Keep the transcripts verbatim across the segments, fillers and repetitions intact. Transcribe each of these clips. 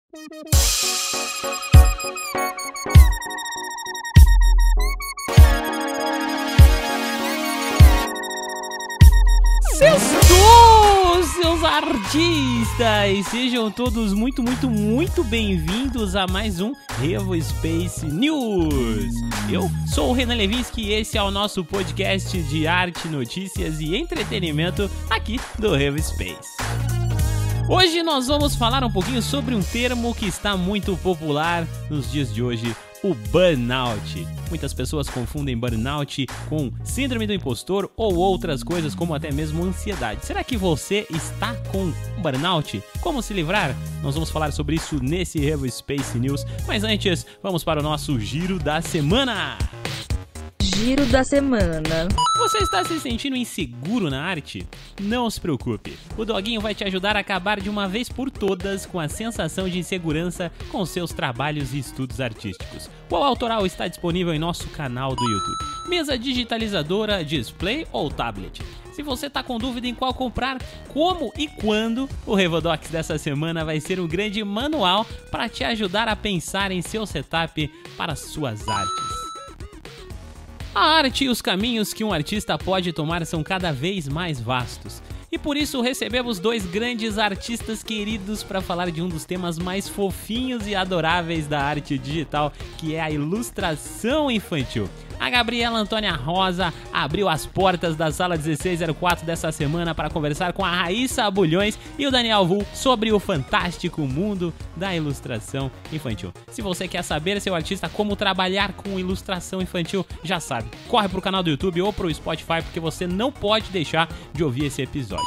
Sextou, seus artistas! Sejam todos muito, muito, muito bem-vindos a mais um Revo Space News. Eu sou o Renan Levinsky e esse é o nosso podcast de arte, notícias e entretenimento aqui do Revo Space. Hoje nós vamos falar um pouquinho sobre um termo que está muito popular nos dias de hoje, o burnout. Muitas pessoas confundem burnout com síndrome do impostor ou outras coisas como até mesmo ansiedade. Será que você está com burnout? Como se livrar? Nós vamos falar sobre isso nesse Revo Space News, mas antes vamos para o nosso Giro da Semana. Giro da Semana. Você está se sentindo inseguro na arte? Não se preocupe, o Doguinho vai te ajudar a acabar de uma vez por todas com a sensação de insegurança com seus trabalhos e estudos artísticos. O autoral está disponível em nosso canal do YouTube. Mesa digitalizadora, display ou tablet? Se você está com dúvida em qual comprar, como e quando, o Revodox dessa semana vai ser um grande manual para te ajudar a pensar em seu setup para suas artes. A arte e os caminhos que um artista pode tomar são cada vez mais vastos. E por isso recebemos dois grandes artistas queridos para falar de um dos temas mais fofinhos e adoráveis da arte digital, que é a ilustração infantil. A Gabriela Antônia Rosa abriu as portas da sala dezesseis zero quatro dessa semana para conversar com a Raíssa Abulhões e o Daniel Vu sobre o fantástico mundo da ilustração infantil. Se você quer saber, seu artista, como trabalhar com ilustração infantil, já sabe, corre pro canal do YouTube ou pro Spotify, porque você não pode deixar de ouvir esse episódio.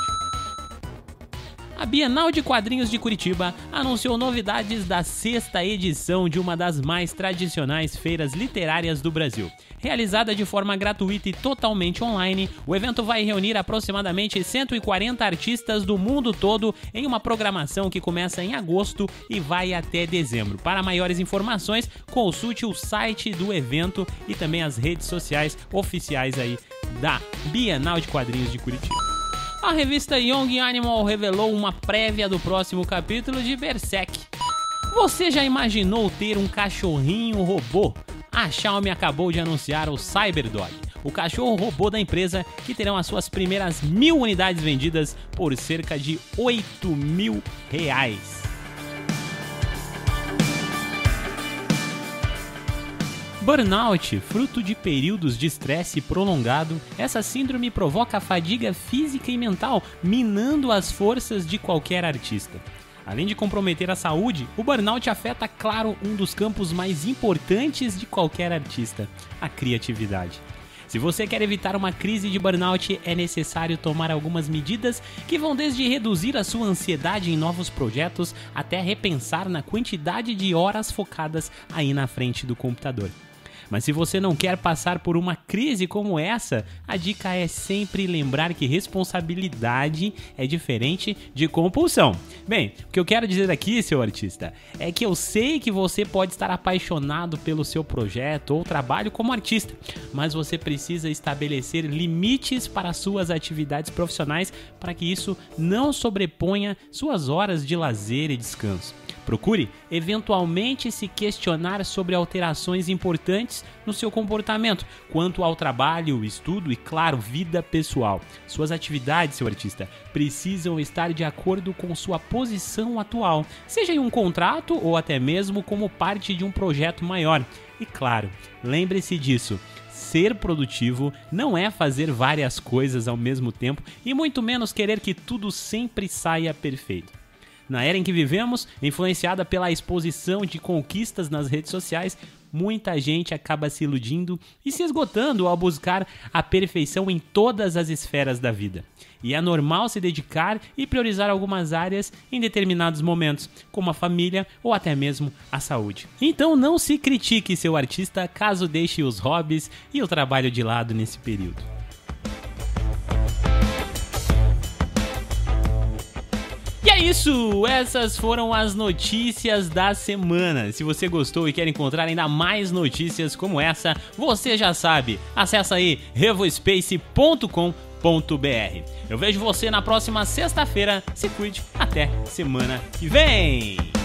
A Bienal de Quadrinhos de Curitiba anunciou novidades da sexta edição de uma das mais tradicionais feiras literárias do Brasil. Realizada de forma gratuita e totalmente online, o evento vai reunir aproximadamente cento e quarenta artistas do mundo todo em uma programação que começa em agosto e vai até dezembro. Para maiores informações, consulte o site do evento e também as redes sociais oficiais aí da Bienal de Quadrinhos de Curitiba. A revista Young Animal revelou uma prévia do próximo capítulo de Berserk. Você já imaginou ter um cachorrinho robô? A Xiaomi acabou de anunciar o Cyberdog, o cachorro robô da empresa, que terão as suas primeiras mil unidades vendidas por cerca de oito mil reais. Burnout, fruto de períodos de estresse prolongado, essa síndrome provoca fadiga física e mental, minando as forças de qualquer artista. Além de comprometer a saúde, o burnout afeta, claro, um dos campos mais importantes de qualquer artista, a criatividade. Se você quer evitar uma crise de burnout, é necessário tomar algumas medidas que vão desde reduzir a sua ansiedade em novos projetos até repensar na quantidade de horas focadas aí na frente do computador. Mas se você não quer passar por uma crise como essa, a dica é sempre lembrar que responsabilidade é diferente de compulsão. Bem, o que eu quero dizer aqui, seu artista, é que eu sei que você pode estar apaixonado pelo seu projeto ou trabalho como artista, mas você precisa estabelecer limites para suas atividades profissionais para que isso não sobreponha suas horas de lazer e descanso. Procure, eventualmente, se questionar sobre alterações importantes no seu comportamento, quanto ao trabalho, estudo e, claro, vida pessoal. Suas atividades, seu artista, precisam estar de acordo com sua posição atual, seja em um contrato ou até mesmo como parte de um projeto maior. E, claro, lembre-se disso. Ser produtivo não é fazer várias coisas ao mesmo tempo e muito menos querer que tudo sempre saia perfeito. Na era em que vivemos, influenciada pela exposição de conquistas nas redes sociais, muita gente acaba se iludindo e se esgotando ao buscar a perfeição em todas as esferas da vida. E é normal se dedicar e priorizar algumas áreas em determinados momentos, como a família ou até mesmo a saúde. Então não se critique, seu artista, caso deixe os hobbies e o trabalho de lado nesse período. E é isso, essas foram as notícias da semana. Se você gostou e quer encontrar ainda mais notícias como essa, você já sabe, acessa aí revospace ponto com ponto br. Eu vejo você na próxima sexta-feira, se cuide, até semana que vem!